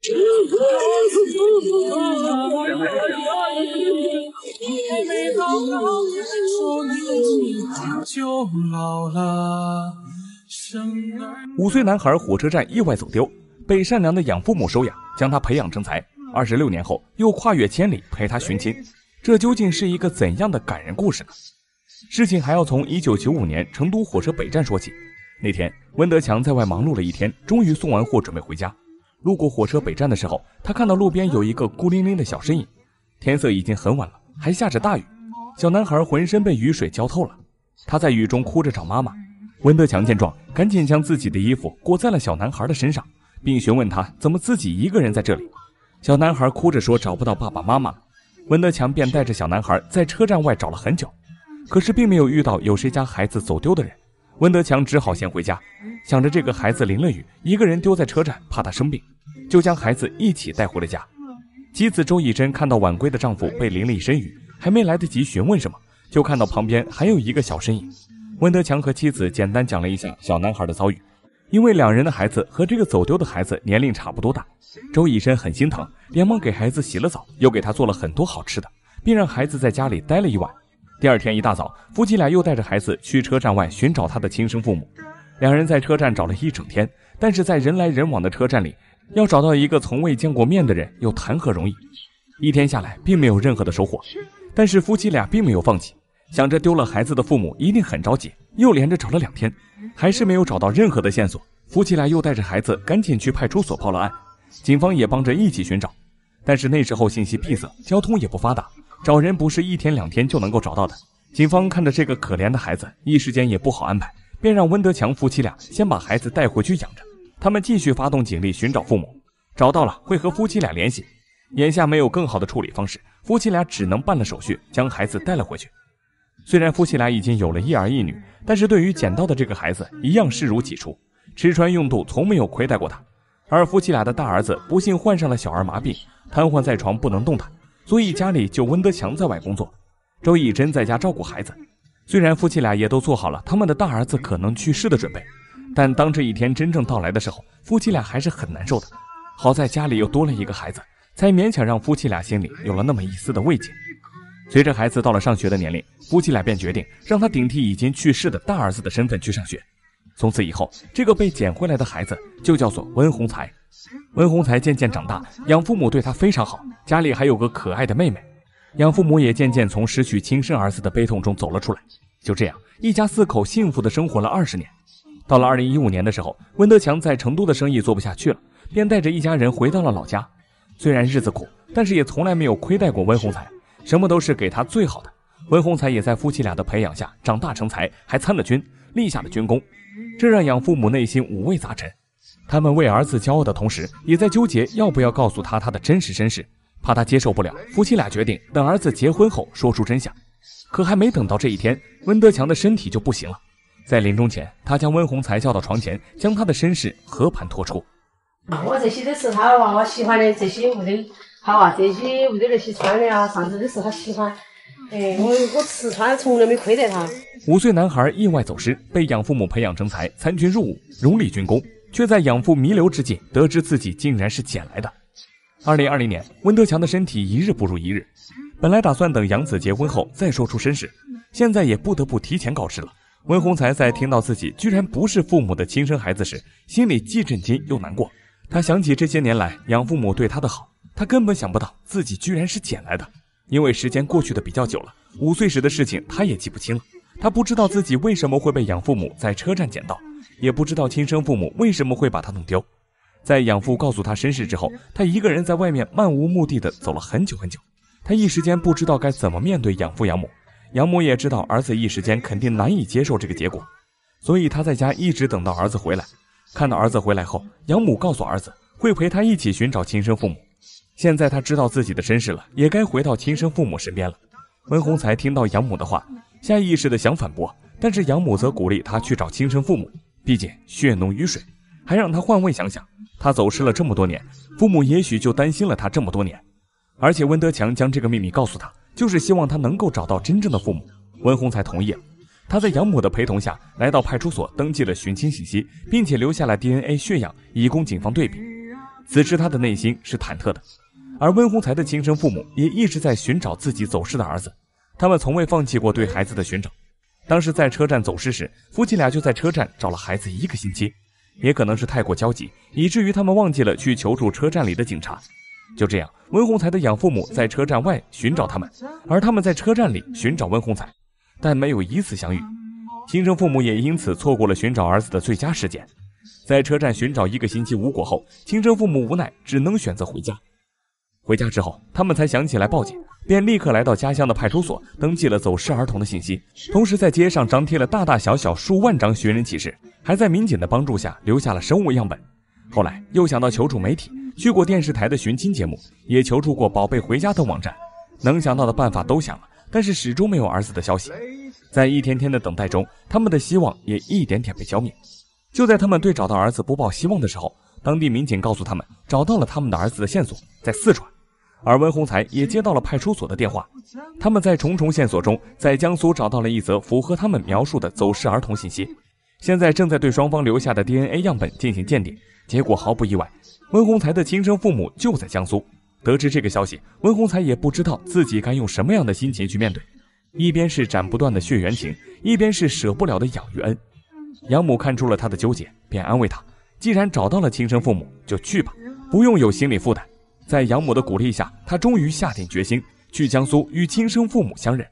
5岁男孩火车站意外走丢，被善良的养父母收养，将他培养成才。26年后又跨越千里陪他寻亲，这究竟是一个怎样的感人故事呢？事情还要从1995年成都火车北站说起。那天温德强在外忙碌了一天，终于送完货准备回家。路过火车北站的时候，他看到路边有一个孤零零的小身影。天色已经很晚了，还下着大雨，小男孩浑身被雨水浇透了，他在雨中哭着找妈妈。温德强见状，赶紧将自己的衣服裹在了小男孩的身上，并询问他怎么自己一个人在这里。小男孩哭着说找不到爸爸妈妈了。温德强便带着小男孩在车站外找了很久，可是并没有遇到有谁家孩子走丢的人。温德强只好先回家，想着这个孩子淋了雨，一个人丢在车站，怕他生病，就将孩子一起带回了家。妻子周以珍看到晚归的丈夫被淋了一身雨，还没来得及询问什么，就看到旁边还有一个小身影。温德强和妻子简单讲了一下小男孩的遭遇，因为两人的孩子和这个走丢的孩子年龄差不多大，周以珍很心疼，连忙给孩子洗了澡，又给他做了很多好吃的，并让孩子在家里待了一晚。第二天一大早，夫妻俩又带着孩子去车站外寻找他的亲生父母。两人在车站找了一整天，但是在人来人往的车站里，要找到一个从未见过面的人又谈何容易。一天下来并没有任何的收获，但是夫妻俩并没有放弃，想着丢了孩子的父母一定很着急，又连着找了2天，还是没有找到任何的线索。夫妻俩又带着孩子赶紧去派出所报了案，警方也帮着一起寻找。但是那时候信息闭塞，交通也不发达，找人不是1天2天就能够找到的。警方看着这个可怜的孩子，一时间也不好安排，便让温德强夫妻俩先把孩子带回去养着，他们继续发动警力寻找父母，找到了会和夫妻俩联系。眼下没有更好的处理方式，夫妻俩只能办了手续，将孩子带了回去。虽然夫妻俩已经有了一儿一女，但是对于捡到的这个孩子一样视如己出，吃穿用度从没有亏待过他。而夫妻俩的大儿子不幸患上了小儿麻痹，瘫痪在床不能动弹，所以家里就温德强在外工作，周以珍在家照顾孩子。虽然夫妻俩也都做好了他们的大儿子可能去世的准备，但当这一天真正到来的时候，夫妻俩还是很难受的。好在家里又多了一个孩子，才勉强让夫妻俩心里有了那么一丝的慰藉。随着孩子到了上学的年龄，夫妻俩便决定让他顶替已经去世的大儿子的身份去上学。从此以后，这个被捡回来的孩子就叫做温洪才。温洪才渐渐长大，养父母对他非常好，家里还有个可爱的妹妹。养父母也渐渐从失去亲生儿子的悲痛中走了出来。就这样，一家4口幸福地生活了20年。到了2015年的时候，温德强在成都的生意做不下去了，便带着一家人回到了老家。虽然日子苦，但是也从来没有亏待过温洪才，什么都是给他最好的。温洪才也在夫妻俩的培养下长大成才，还参了军，立下了军功，这让养父母内心五味杂陈。他们为儿子骄傲的同时，也在纠结要不要告诉他的真实身世，怕他接受不了，夫妻俩决定等儿子结婚后说出真相。可还没等到这一天，温德强的身体就不行了。在临终前，他将温洪才叫到床前，将他的身世和盘托出。 我这些都是他娃娃喜欢的，这些物都好啊，这些物都那些穿的啊，啥子都是他喜欢。我吃穿从来没亏待他。 5岁男孩意外走失，被养父母培养成才，参军入伍，荣立军功，却在养父弥留之际，得知自己竟然是捡来的。2020年，温德强的身体一日不如一日，本来打算等养子结婚后再说出身世，现在也不得不提前告知了。温洪才在听到自己居然不是父母的亲生孩子时，心里既震惊又难过。他想起这些年来养父母对他的好，他根本想不到自己居然是捡来的。因为时间过去的比较久了，5岁时的事情他也记不清了。他不知道自己为什么会被养父母在车站捡到，也不知道亲生父母为什么会把他弄丢。在养父告诉他身世之后，他一个人在外面漫无目的的走了很久很久。他一时间不知道该怎么面对养父养母，养母也知道儿子一时间肯定难以接受这个结果，所以他在家一直等到儿子回来。看到儿子回来后，养母告诉儿子会陪他一起寻找亲生父母。现在他知道自己的身世了，也该回到亲生父母身边了。温洪才听到养母的话，下意识的想反驳，但是养母则鼓励他去找亲生父母，毕竟血浓于水，还让他换位想想，他走失了这么多年，父母也许就担心了他这么多年。而且温德强将这个秘密告诉他，就是希望他能够找到真正的父母。温洪才同意了，他在养母的陪同下来到派出所登记了寻亲信息，并且留下了 DNA 血样以供警方对比。 此时他的内心是忐忑的。而温洪才的亲生父母也一直在寻找自己走失的儿子，他们从未放弃过对孩子的寻找。当时在车站走失时，夫妻俩就在车站找了孩子1个星期，也可能是太过焦急，以至于他们忘记了去求助车站里的警察。就这样，温洪才的养父母在车站外寻找他们，而他们在车站里寻找温洪才，但没有一次相遇。亲生父母也因此错过了寻找儿子的最佳时间。在车站寻找1个星期无果后，亲生父母无奈只能选择回家。回家之后，他们才想起来报警，便立刻来到家乡的派出所登记了走失儿童的信息，同时在街上张贴了大大小小数万张寻人启事，还在民警的帮助下留下了生物样本。后来又想到求助媒体，去过电视台的寻亲节目，也求助过宝贝回家等网站，能想到的办法都想了，但是始终没有儿子的消息。在一天天的等待中，他们的希望也一点点被消灭。就在他们对找到儿子不抱希望的时候，当地民警告诉他们找到了他们的儿子的线索，在四川。而温洪才也接到了派出所的电话，他们在重重线索中，在江苏找到了一则符合他们描述的走失儿童信息，现在正在对双方留下的 DNA 样本进行鉴定，结果毫不意外，温洪才的亲生父母就在江苏。得知这个消息，温洪才也不知道自己该用什么样的心情去面对，一边是斩不断的血缘情，一边是舍不了的养育恩。养母看出了他的纠结，便安慰他，既然找到了亲生父母，就去吧，不用有心理负担。在养母的鼓励下，他终于下定决心去江苏与亲生父母相认。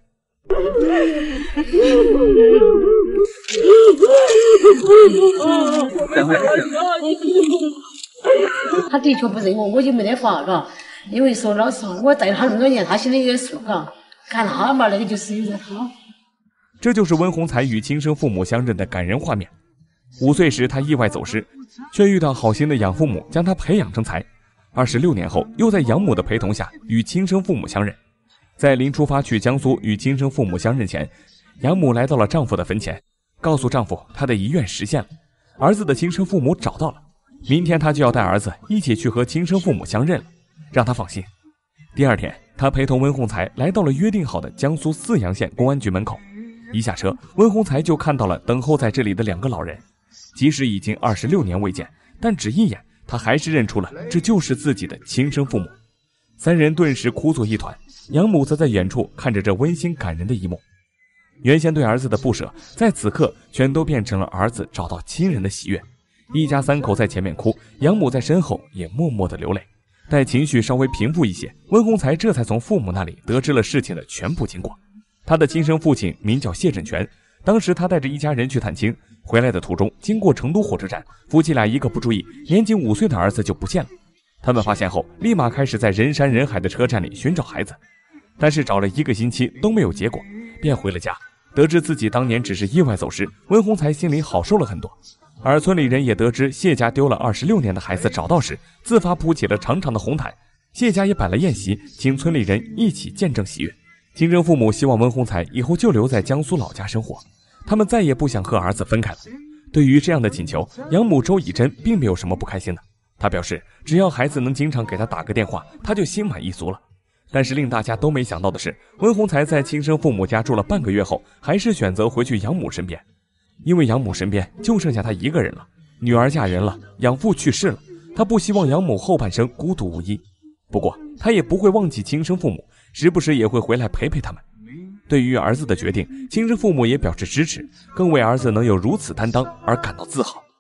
他的确不认我就没得法嘎，因为说老实话，我带他那么多年，他心里有点数嘎，看他嘛，那个就是有点他。 这就是温洪才与亲生父母相认的感人画面。5岁时他意外走失，却遇到好心的养父母将他培养成才。26年后，又在养母的陪同下与亲生父母相认。在临出发去江苏与亲生父母相认前，养母来到了丈夫的坟前，告诉丈夫她的遗愿实现了，儿子的亲生父母找到了，明天她就要带儿子一起去和亲生父母相认了，让他放心。第二天，她陪同温洪才来到了约定好的江苏泗阳县公安局门口，一下车，温洪才就看到了等候在这里的2个老人，即使已经26年未见，但只一眼他还是认出了这就是自己的亲生父母。3人顿时哭作一团，养母则在远处看着这温馨感人的一幕。原先对儿子的不舍，在此刻全都变成了儿子找到亲人的喜悦。一家3口在前面哭，养母在身后也默默地流泪。待情绪稍微平复一些，温洪才这才从父母那里得知了事情的全部经过。他的亲生父亲名叫谢振全，当时他带着一家人去探亲，回来的途中经过成都火车站，夫妻俩一个不注意，年仅5岁的儿子就不见了。他们发现后，立马开始在人山人海的车站里寻找孩子，但是找了1个星期都没有结果，便回了家。得知自己当年只是意外走失，温洪才心里好受了很多。而村里人也得知谢家丢了26年的孩子找到时，自发铺起了长长的红毯，谢家也摆了宴席，请村里人一起见证喜悦。亲生父母希望温洪才以后就留在江苏老家生活，他们再也不想和儿子分开了。对于这样的请求，养母周以珍并没有什么不开心的，她表示只要孩子能经常给她打个电话，她就心满意足了。但是令大家都没想到的是，温洪才在亲生父母家住了半个月后，还是选择回去养母身边，因为养母身边就剩下他一个人了，女儿嫁人了，养父去世了，他不希望养母后半生孤独无依。不过他也不会忘记亲生父母，时不时也会回来陪陪他们。对于儿子的决定，亲生父母也表示支持，更为儿子能有如此担当而感到自豪。